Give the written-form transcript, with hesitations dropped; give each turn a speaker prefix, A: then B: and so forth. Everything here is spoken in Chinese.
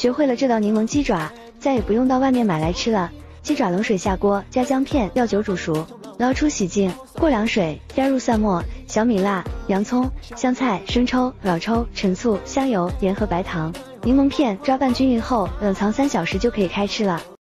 A: 学会了这道柠檬鸡爪，再也不用到外面买来吃了。鸡爪冷水下锅，加姜片、料酒煮熟，捞出洗净，过凉水，加入蒜末、小米辣、洋葱、香菜、生抽、老抽、陈醋、香油、盐和白糖。柠檬片抓拌均匀后，冷藏3小时就可以开吃了。